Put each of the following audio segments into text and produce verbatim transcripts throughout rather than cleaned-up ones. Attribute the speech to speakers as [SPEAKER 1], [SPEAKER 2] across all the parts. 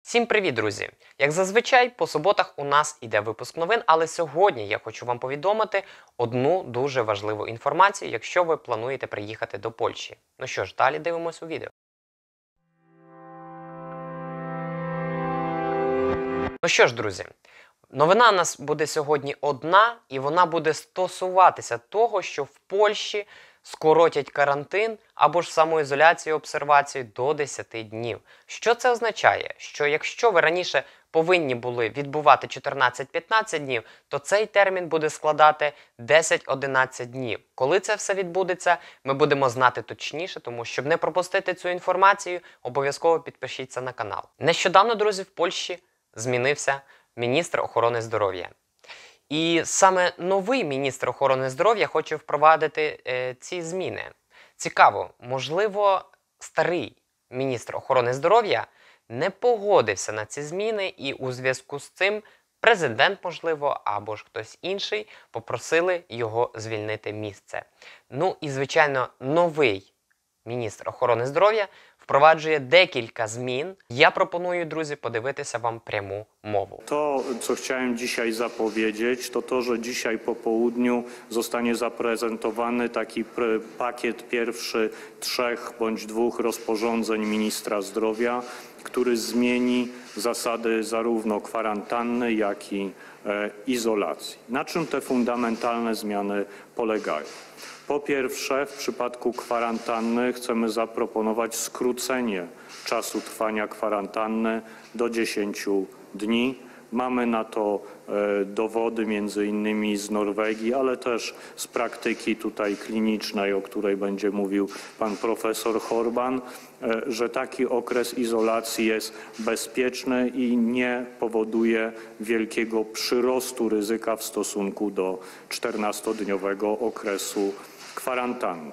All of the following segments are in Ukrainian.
[SPEAKER 1] Всім привіт, друзі! Як зазвичай, по суботах у нас іде випуск новин, але сьогодні я хочу вам повідомити одну дуже важливу інформацію, якщо ви плануєте приїхати до Польщі. Ну що ж, далі дивимось у відео. Ну що ж, друзі, новина у нас буде сьогодні одна, і вона буде стосуватися того, що в Польщі скоротять карантин або ж самоізоляцію, обсервацію до десяти днів. Що це означає? Що якщо ви раніше повинні були відбувати чотирнадцять-п'ятнадцять днів, то цей термін буде складати десять-одинадцять днів. Коли це все відбудеться, ми будемо знати точніше, тому щоб не пропустити цю інформацію, обов'язково підпишіться на канал. Нещодавно, друзі, в Польщі змінився міністр охорони здоров'я. І саме новий міністр охорони здоров'я хоче впровадити е, ці зміни. Цікаво, можливо, старий міністр охорони здоров'я не погодився на ці зміни, і у зв'язку з цим президент, можливо, або ж хтось інший попросили його звільнити місце. Ну і, звичайно, новий міністр охорони здоров'я wprowadzuje декілька змін. Я пропоную, друзі, podywitися wam прямą mową.
[SPEAKER 2] To, co chciałem dzisiaj zapowiedzieć, to to, że dzisiaj po południu zostanie zaprezentowany taki pakiet pierwszy trzech bądź dwóch rozporządzeń ministra zdrowia, który zmieni zasady zarówno kwarantanny, jak i e, izolacji. Na czym te fundamentalne zmiany polegają? Po pierwsze, w przypadku kwarantanny chcemy zaproponować skrócenie czasu trwania kwarantanny do dziesięciu dni. Mamy na to e, dowody między innymi z Norwegii, ale też z praktyki tutaj klinicznej, o której będzie mówił pan profesor Horban, e, że taki okres izolacji jest bezpieczny i nie powoduje wielkiego przyrostu ryzyka w stosunku do czternastodniowego okresu kwarantanny.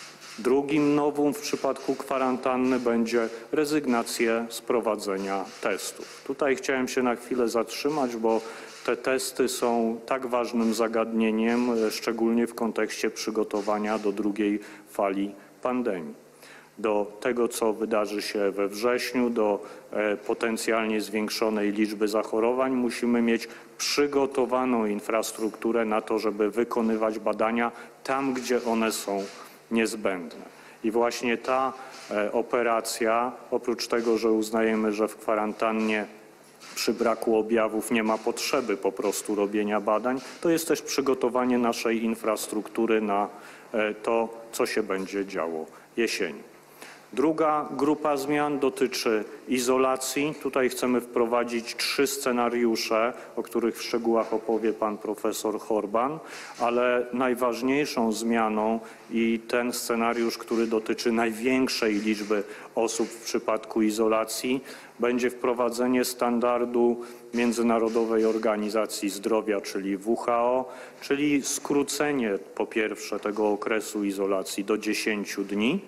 [SPEAKER 2] Drugim nowum w przypadku kwarantanny będzie rezygnacja z prowadzenia testów. Tutaj chciałem się na chwilę zatrzymać, bo te testy są tak ważnym zagadnieniem, szczególnie w kontekście przygotowania do drugiej fali pandemii. Do tego, co wydarzy się we wrześniu, do e, potencjalnie zwiększonej liczby zachorowań, musimy mieć przygotowaną infrastrukturę na to, żeby wykonywać badania tam, gdzie one są niezbędne. I właśnie ta e, operacja, oprócz tego, że uznajemy, że w kwarantannie przy braku objawów nie ma potrzeby po prostu robienia badań, to jest też przygotowanie naszej infrastruktury na e, to, co się będzie działo jesienią. Druga grupa zmian dotyczy izolacji. Tutaj chcemy wprowadzić trzy scenariusze, o których w szczegółach opowie pan profesor Horban, ale najważniejszą zmianą i ten scenariusz, który dotyczy największej liczby osób w przypadku izolacji, będzie wprowadzenie standardu Międzynarodowej Organizacji Zdrowia, czyli W H O, czyli skrócenie po pierwsze tego okresu izolacji do dziesięciu dni,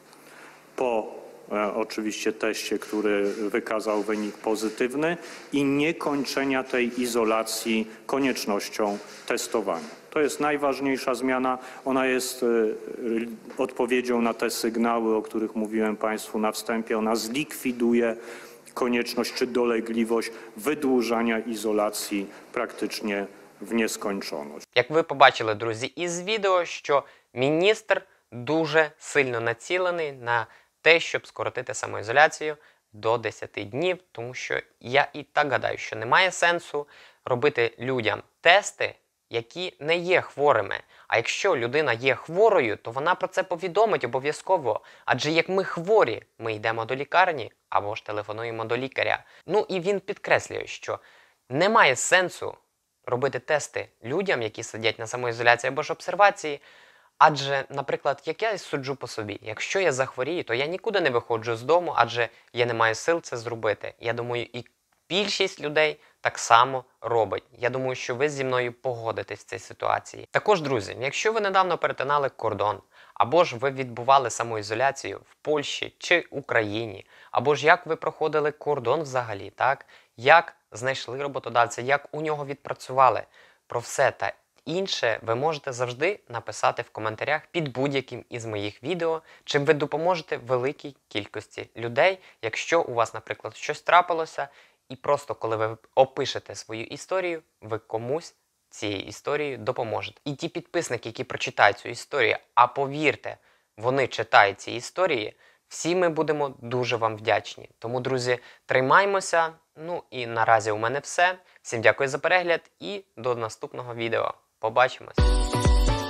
[SPEAKER 2] po e, oczywiście teście, który wykazał wynik pozytywny i niekończenia tej izolacji koniecznością testowania. To jest najważniejsza zmiana. Ona jest e, odpowiedzią na te sygnały, o których mówiłem Państwu na wstępie. Ona zlikwiduje konieczność czy dolegliwość wydłużania izolacji praktycznie w nieskończoność.
[SPEAKER 1] Як ви побачили, друзі, із відео, що міністр дуже сильно націлений на те, щоб скоротити самоізоляцію до десяти днів, тому що я і так гадаю, що немає сенсу робити людям тести, які не є хворими. А якщо людина є хворою, то вона про це повідомить обов'язково. Адже як ми хворі, ми йдемо до лікарні або ж телефонуємо до лікаря. Ну і він підкреслює, що немає сенсу робити тести людям, які сидять на самоізоляції або ж обсервації. Адже, наприклад, як я суджу по собі, якщо я захворію, то я нікуди не виходжу з дому, адже я не маю сил це зробити. Я думаю, і більшість людей так само робить. Я думаю, що ви зі мною погодитесь в цій ситуації. Також, друзі, якщо ви недавно перетинали кордон, або ж ви відбували самоізоляцію в Польщі чи Україні, або ж як ви проходили кордон взагалі, так? Як знайшли роботодавця, як у нього відпрацювали, про все та інше ви можете завжди написати в коментарях під будь-яким із моїх відео, чим ви допоможете великій кількості людей, якщо у вас, наприклад, щось трапилося, і просто коли ви опишете свою історію, ви комусь цією історією допоможете. І ті підписники, які прочитають цю історію, а повірте, вони читають ці історії, всі ми будемо дуже вам вдячні. Тому, друзі, тримаймося. Ну і наразі у мене все. Всім дякую за перегляд і до наступного відео. Побачимось!